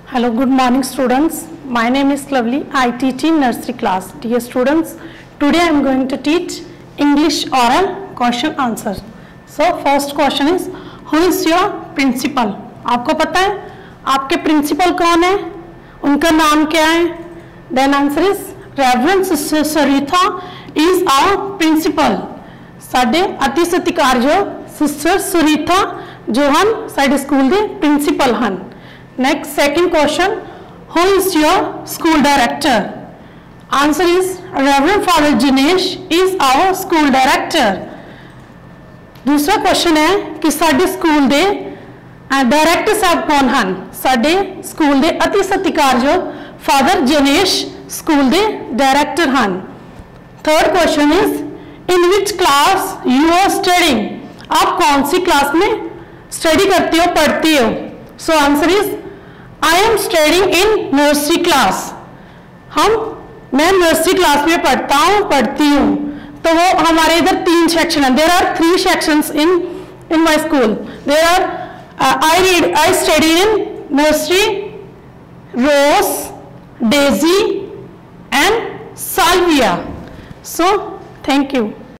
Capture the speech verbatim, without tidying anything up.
Hello, good morning students. My name is Lovely. I teach in nursery class. Dear students, today I am going to teach English oral question answer. So first question is, who is your principal? आपको पता है आपके principal कौन है, उनका नाम क्या है? Then answer is Reverend Sister Saritha is our principal. साडे अति सत्कारयोग सिस्टर सुरीथा जो हम साडे स्कूल दे प्रिंसिपल हन. Next, second question, who is your school director? Answer is Reverend Father Jinesh is our school director. दूसरा क्वेश्चन है कि साडे स्कूल दे डायरेक्टर साहब कौन हन? साडे स्कूल दे अति सत्कारयोग फादर जनेश स्कूल दे डायरेक्टर हन. Third question is, in which class you are studying? आप कौन सी क्लास में स्टडी करते हो, पढ़ती हो? So answer is I am studying in nursery class. हम मैं नर्सरी क्लास में पढ़ता हूँ, पढ़ती हूँ. तो वो हमारे इधर तीन सेक्शन है. There are three sections in in my school. There are I read I study in nursery, Rose, Daisy and Salvia. So thank you.